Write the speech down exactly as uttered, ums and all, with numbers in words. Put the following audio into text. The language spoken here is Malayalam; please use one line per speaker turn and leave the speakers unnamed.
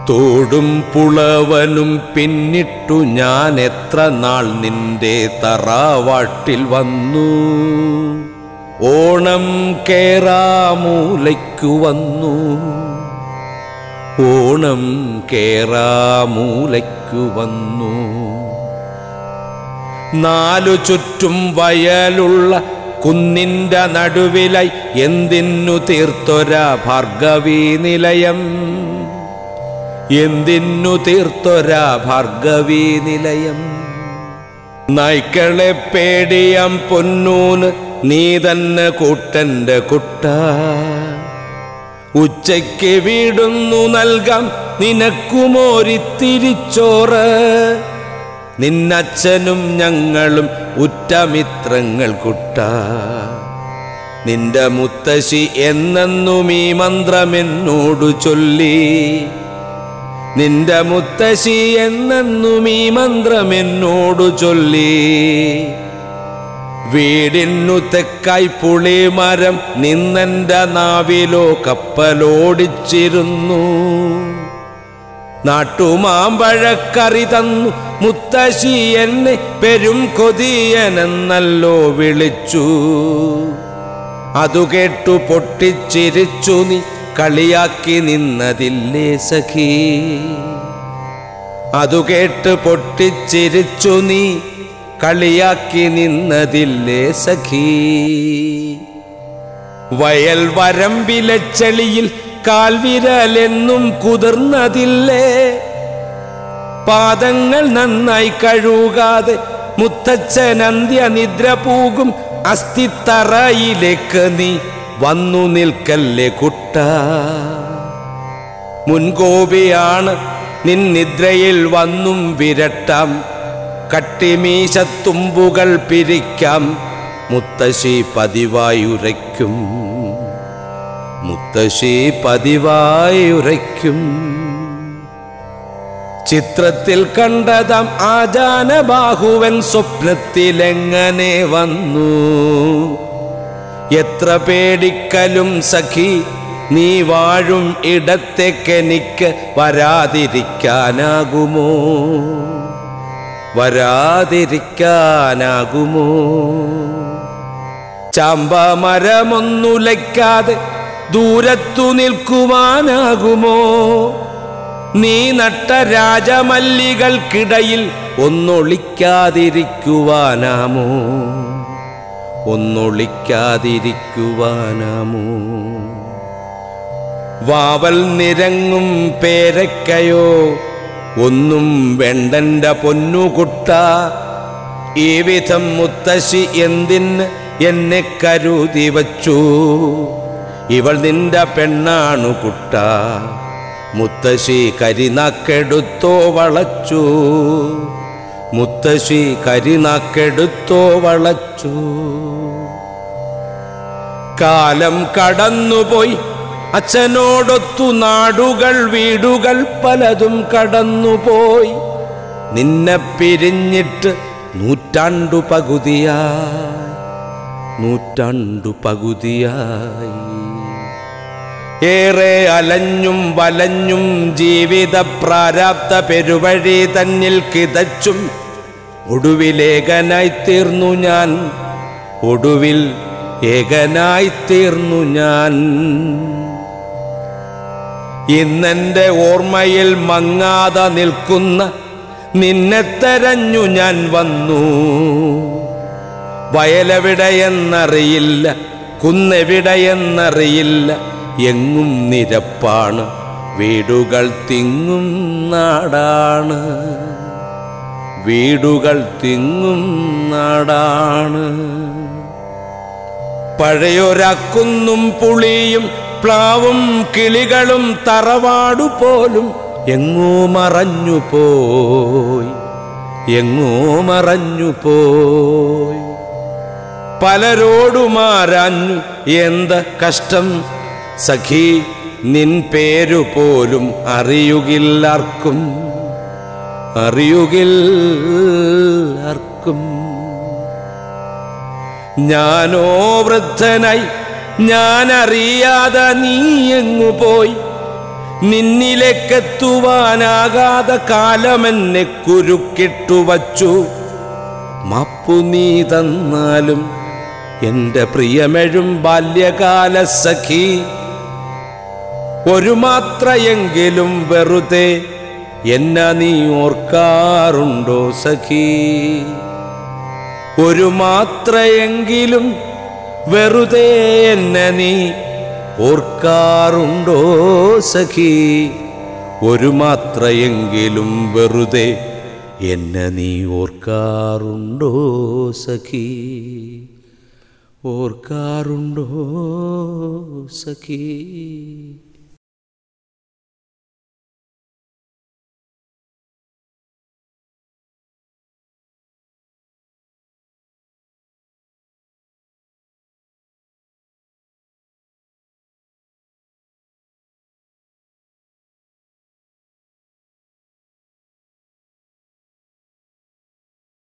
തോടും പുളവനും പിന്നിട്ടു ഞാൻ എത്ര നാൾ നിന്റെ തറവാട്ടിൽ വന്നു. ഓണം കേറാമൂലയ്ക്കു വന്നു, ഓണം കേറാമൂലയ്ക്കു വന്നു. നാലു ചുറ്റും വയലുള്ള കുന്നിൻ്റെ നടുവിലായി എന്തിനു തീർത്തൊരാ ഭാർഗവീ നിലയം, എന്തിനു തീർത്തൊരാ ഭാർഗവീ നിലയം. നായ്ക്കളെ പേടിയാം പൊന്നൂന് നീ തന്നെ കൂട്ടന്റെ കുട്ട, ഉച്ചയ്ക്ക് വീടുന്നു നൽകാം നിനക്കുമോരിത്തിരിച്ചോറ്. നിന്നച്ഛനും ഞങ്ങളും ഉറ്റമിത്രങ്ങൾ കുട്ട, നിന്റെ മുത്തശ്ശി എന്നെന്നും ഈ മന്ത്രമെന്നോടു ചൊല്ലി, നിന്റെ മുത്തശ്ശി എന്നെന്നും ഈ മന്ത്രമെന്നോടു ചൊല്ലി. വീടിനു തെക്കായി പുളിമരം നിന്നെൻ്റെ നാവിലോ കപ്പലോടിച്ചിരുന്നു. നാട്ടുമാമ്പഴക്കറി തന്നു മുത്തശ്ശി എന്നെ പെരും കൊതിയനെന്നല്ലോ വിളിച്ചു. അതു കേട്ടു പൊട്ടിച്ചിരിച്ചു നീ കളിയാക്കി നിന്നതില്ലേ സഖി, അതു കേട്ട് പൊട്ടിച്ചിരിച്ചു നീ കളിയാക്കി നിന്നതില്ലേ സഖി. വയൽ വരമ്പിലെ ചെളിയിൽ കാൽവിരലെന്നും കുതിർന്നതില്ലേ, പാദങ്ങൾ നന്നായി കഴുകാതെ മുത്തച്ഛൻ അന്ത്യനിദ്ര പൂകും അസ്ഥിത്തറയിലേക്ക് നീ വന്നു നിൽക്കല്ലേ കുട്ട. മുൻകോപിയാണ് നിന്നിദ്രയിൽ വന്നും വിരട്ടാം, കട്ടിമീശത്തുമ്പുകൾ പിരിക്കാം മുത്തശ്ശി പതിവായുരയ്ക്കും, മുത്തശ്ശി പതിവായുരയ്ക്കും. ചിത്രത്തിൽ കണ്ടതാം ആജാനബാഹുവൻ സ്വപ്നത്തിലെങ്ങനെ വന്നു. എത്ര പേടിക്കലും സഖി നീ വാഴും ഇടത്തേക്കെനിക്ക് വരാതിരിക്കാനാകുമോ, വരാതിരിക്കാനാകുമോ. ചാമ്പമരമൊന്നുലയ്ക്കാതെ ദൂരത്തു നിൽക്കുവാനാകുമോ, നീ നട്ട രാജമല്ലികൾക്കിടയിൽ ഒന്നൊളിക്കാതിരിക്കുവാനാമോ, ഒന്നൊളിക്കാതിരിക്കുവാനാമോ. വാവൽ നിരങ്ങും പേരക്കയോ ഒന്നും വെണ്ടന്റെ പൊന്നുകുട്ട, ഈ വിധം മുത്തശ്ശി എന്തിന് എന്നെ കരുതി വച്ചു. ഇവൾ നിന്റെ പെണ്ണാണു കുട്ട, മുത്തശ്ശി കരിനാക്കെടുത്തോ വളച്ചു, മുത്തശ്ശി കരിനാക്കെടുത്തോ വളച്ചു. കാലം കടന്നുപോയി അച്ഛനോടൊത്തു നാടുകൾ വീടുകൾ പലതും കടന്നുപോയി. നിന്നെ പിരിഞ്ഞിട്ട് നൂറ്റാണ്ടു പകുതിയായി, നൂറ്റാണ്ടു പകുതിയായി. ഏറെ അലഞ്ഞും വലഞ്ഞും ജീവിത പ്രാരാബ്ധ പെരുവഴി തന്നിൽ കിതച്ചും ഒടുവിൽ ഏകനായിത്തീർന്നു ഞാൻ, ഒടുവിൽ ഏകനായിത്തീർന്നു ഞാൻ. ഇന്നെൻ്റെ ഓർമ്മയിൽ മങ്ങാതെ നിൽക്കുന്ന നിന്നെ തെരഞ്ഞു ഞാൻ വന്നു. വയലെവിടെയെന്നറിയില്ല, കുന്നെവിടെയെന്നറിയില്ല, എങ്ങും നിരപ്പാണ്, വീടുകൾ തിങ്ങും നാടാണ്, വീടുകൾ തിങ്ങും നാടാണ്. പഴയൊരാക്കുന്നും പുളിയും പ്ലാവും കിളികളും തറവാടു പോലും എങ്ങോ മറഞ്ഞു പോയി, എങ്ങോ മറഞ്ഞു പോയി. പലരോടുമാരാഞ്ഞു എന്ത കഷ്ടം സഖി, നിൻ പേരു പോലും അറിയുകില്ലാർക്കും, അറിയുകില്ലാർക്കും. ഞാനോ വൃദ്ധനായി ഞാനറിയാതെ നീ എങ്ങു പോയി, നിന്നിലേക്കെത്തുവാനാകാതെ കാലമെന്നെ കുരുക്കിട്ടു വച്ചു. മാപ്പു നീ തന്നാലും എൻ്റെ പ്രിയമെഴും ബാല്യകാല സഖി, ഒരു മാത്രയെങ്കിലും വെറുതെ എന്നെ നീ ഓർക്കാറുണ്ടോ സഖി? ഒരു മാത്രയെങ്കിലും വെറുതെ എന്നെ നീ ഓർക്കാറുണ്ടോ സഖി? ഒരു മാത്രയെങ്കിലും വെറുതെ എന്നെ നീ ഓർക്കാറുണ്ടോ സഖി? ഓർക്കാറുണ്ടോ സഖി?